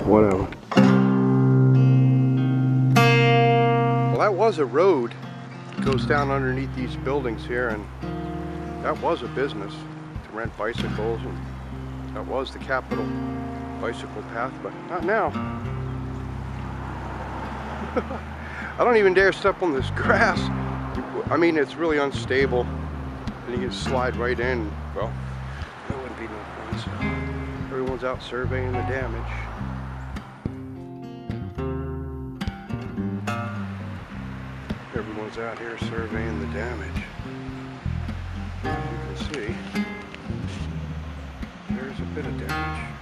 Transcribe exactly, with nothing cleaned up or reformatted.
whatever. Well, that was a road. It goes down underneath these buildings here, and that was a business to rent bicycles, and that was the capital bicycle path, but not now. I don't even dare step on this grass. I mean, it's really unstable, and you can slide right in. Well, that wouldn't be no fun, so everyone's out surveying the damage. Everyone's out here surveying the damage. As you can see, there's a bit of damage.